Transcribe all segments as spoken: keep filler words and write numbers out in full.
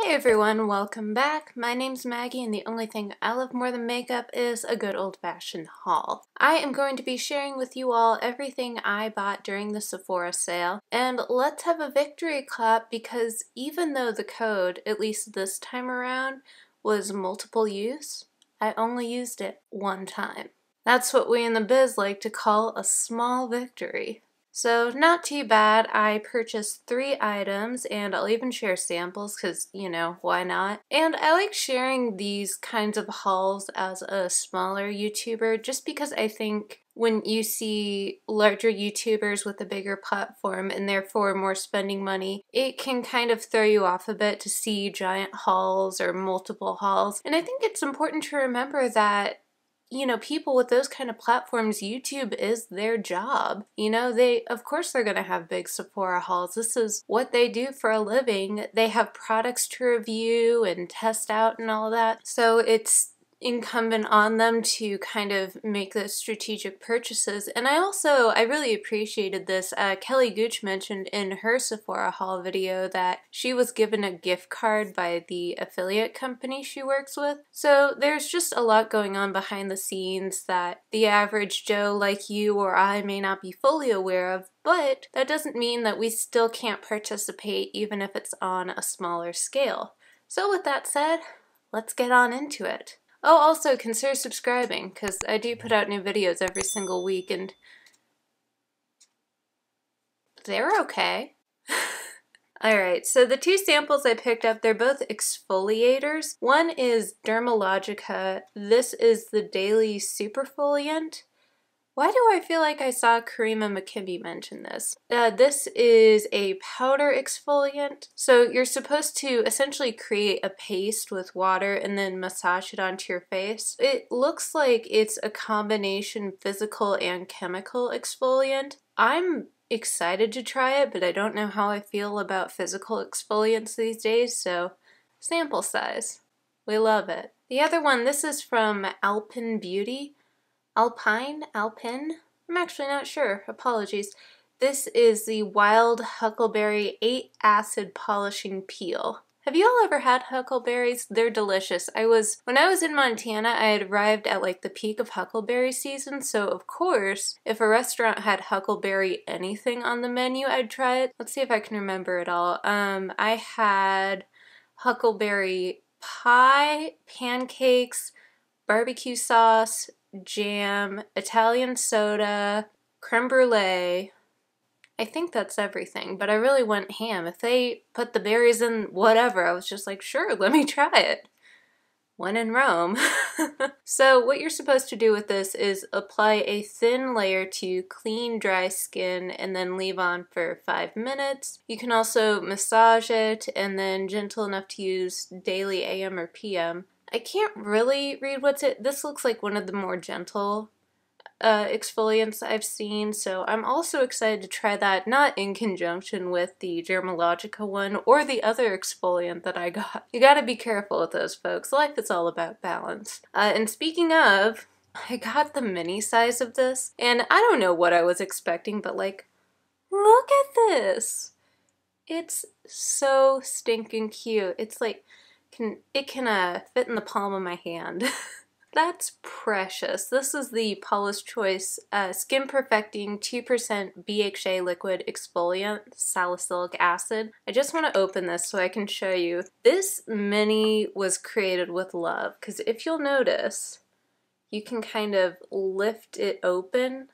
Hey everyone, welcome back. My name's Maggie and the only thing I love more than makeup is a good old-fashioned haul. I am going to be sharing with you all everything I bought during the Sephora sale, and let's have a victory clap because even though the code, at least this time around, was multiple use, I only used it one time. That's what we in the biz like to call a small victory. So not too bad. I purchased three items and I'll even share samples because, you know, why not? And I like sharing these kinds of hauls as a smaller YouTuber just because I think when you see larger YouTubers with a bigger platform and therefore more spending money, it can kind of throw you off a bit to see giant hauls or multiple hauls. And I think it's important to remember that you know, people with those kind of platforms, YouTube is their job. You know, they, of course they're going to have big Sephora hauls. This is what they do for a living. They have products to review and test out and all that. So it's incumbent on them to kind of make those strategic purchases. And I also, I really appreciated this. Uh, Kelly Gooch mentioned in her Sephora haul video that she was given a gift card by the affiliate company she works with. So there's just a lot going on behind the scenes that the average Joe like you or I may not be fully aware of, but that doesn't mean that we still can't participate even if it's on a smaller scale. So with that said, let's get on into it. Oh, also consider subscribing, because I do put out new videos every single week, and they're okay. Alright, so the two samples I picked up, they're both exfoliators. One is Dermalogica. This is the Daily Superfoliant. Why do I feel like I saw Karima McKibbe mention this? Uh, this is a powder exfoliant. So you're supposed to essentially create a paste with water and then massage it onto your face. It looks like it's a combination physical and chemical exfoliant. I'm excited to try it, but I don't know how I feel about physical exfoliants these days, so sample size. We love it. The other one, this is from Alpine Beauty. Alpine? Alpine? I'm actually not sure. Apologies. This is the Wild Huckleberry eight Acid Polishing Peel. Have you all ever had huckleberries? They're delicious. I was, when I was in Montana, I had arrived at like the peak of huckleberry season, so of course, if a restaurant had huckleberry anything on the menu, I'd try it. Let's see if I can remember it all. Um, I had huckleberry pie, pancakes, barbecue sauce, jam, Italian soda, creme brulee. I think that's everything, but I really went ham. If they put the berries in whatever, I was just like, sure, let me try it. When in Rome. So what you're supposed to do with this is apply a thin layer to clean, dry skin and then leave on for five minutes. You can also massage it and then gentle enough to use daily A M or P M. I can't really read what's it. This looks like one of the more gentle uh, exfoliants I've seen, so I'm also excited to try that, not in conjunction with the Dermalogica one or the other exfoliant that I got. You gotta be careful with those, folks. Life is all about balance. Uh, and speaking of, I got the mini size of this, and I don't know what I was expecting, but like, look at this! It's so stinking cute. It's like, Can, it can uh, fit in the palm of my hand. That's precious. This is the Paula's Choice uh, Skin Perfecting two percent B H A Liquid Exfoliant Salicylic Acid. I just want to open this so I can show you. This mini was created with love, because if you'll notice, you can kind of lift it open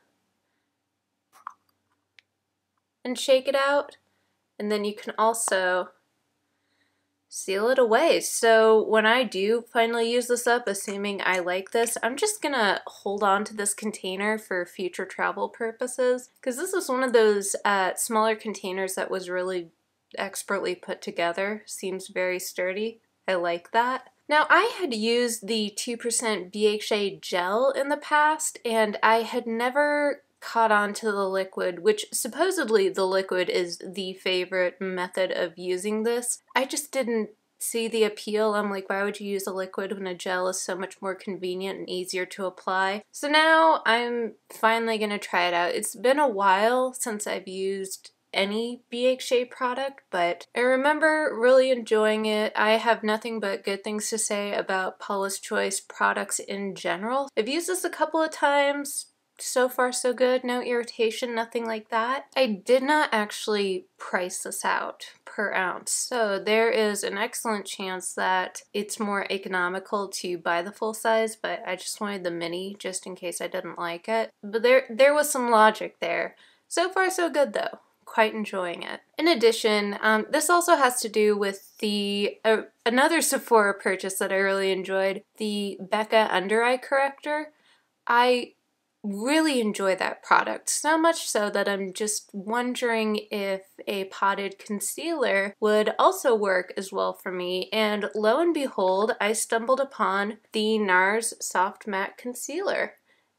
and shake it out, and then you can also seal it away. So when I do finally use this up, assuming I like this, I'm just gonna hold on to this container for future travel purposes, because this is one of those uh, smaller containers that was really expertly put together. Seems very sturdy. I like that. Now, I had used the two percent B H A gel in the past, and I had never caught on to the liquid, which supposedly the liquid is the favorite method of using this. I just didn't see the appeal. I'm like, why would you use a liquid when a gel is so much more convenient and easier to apply? So now I'm finally gonna try it out. It's been a while since I've used any B H A product, but I remember really enjoying it. I have nothing but good things to say about Paula's Choice products in general. I've used this a couple of times. So far so good, no irritation, nothing like that. I did not actually price this out per ounce, so there is an excellent chance that it's more economical to buy the full size, but I just wanted the mini just in case I didn't like it. But there, there was some logic there. So far so good though. Quite enjoying it. In addition, um, this also has to do with the uh, another Sephora purchase that I really enjoyed, the Becca Under Eye Corrector. I really enjoy that product, so much so that I'm just wondering if a potted concealer would also work as well for me, and lo and behold, I stumbled upon the NARS Soft Matte Concealer.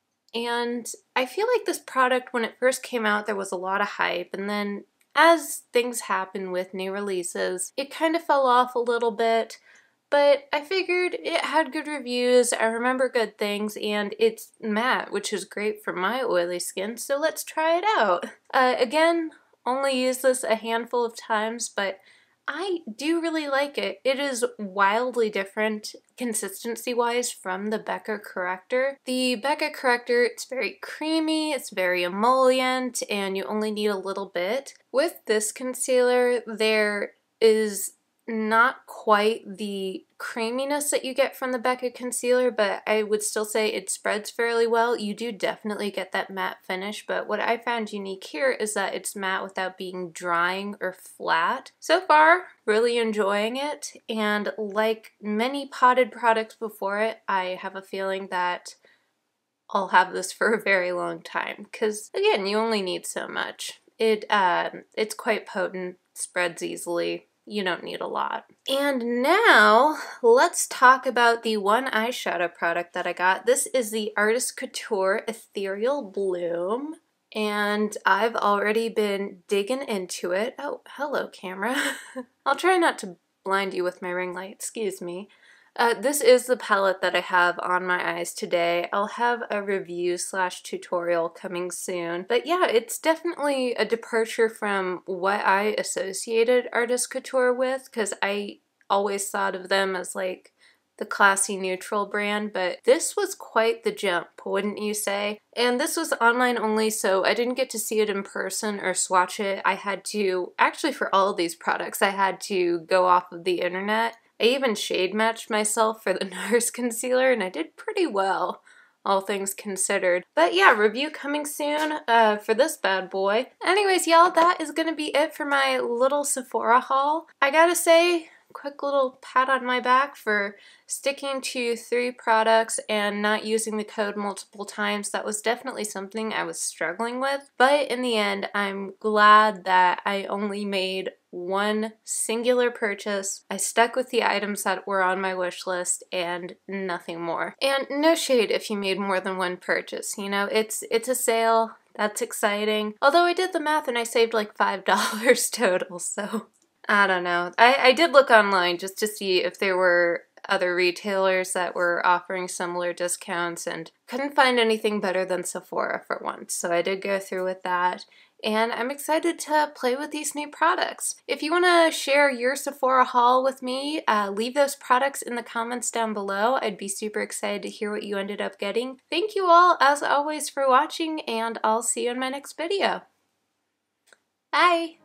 And I feel like this product, when it first came out, there was a lot of hype, and then as things happen with new releases, it kind of fell off a little bit. But I figured it had good reviews, I remember good things, and it's matte, which is great for my oily skin, so let's try it out. Uh, again, only used this a handful of times, but I do really like it. It is wildly different consistency-wise from the Becca Corrector. The Becca Corrector, it's very creamy, it's very emollient, and you only need a little bit. With this concealer, there is not quite the creaminess that you get from the Becca concealer, but I would still say it spreads fairly well. You do definitely get that matte finish, but what I found unique here is that it's matte without being drying or flat. So far, really enjoying it, and like many potted products before it, I have a feeling that I'll have this for a very long time, because again, you only need so much. It um, it's quite potent, spreads easily. You don't need a lot. And now, let's talk about the one eyeshadow product that I got. This is the Artist Couture Ethereal Bloom, and I've already been digging into it. Oh, hello camera. I'll try not to blind you with my ring light, excuse me. Uh, this is the palette that I have on my eyes today. I'll have a review slash tutorial coming soon. But yeah, it's definitely a departure from what I associated Artist Couture with, because I always thought of them as like the classy neutral brand, but this was quite the jump, wouldn't you say? And this was online only, so I didn't get to see it in person or swatch it. I had to, actually for all of these products, I had to go off of the internet. I even shade matched myself for the NARS concealer, and I did pretty well, all things considered. But yeah, review coming soon uh, for this bad boy. Anyways, y'all, that is gonna be it for my little Sephora haul. I gotta say, quick little pat on my back for sticking to three products and not using the code multiple times. That was definitely something I was struggling with, but in the end, I'm glad that I only made one singular purchase. I stuck with the items that were on my wish list and nothing more. And no shade if you made more than one purchase, you know, it's it's a sale, that's exciting. Although I did the math and I saved like five dollars total, so I don't know. I, I did look online just to see if there were other retailers that were offering similar discounts and couldn't find anything better than Sephora for once, so I did go through with that. And I'm excited to play with these new products. If you want to share your Sephora haul with me, uh, leave those products in the comments down below. I'd be super excited to hear what you ended up getting. Thank you all, as always, for watching, and I'll see you in my next video. Bye!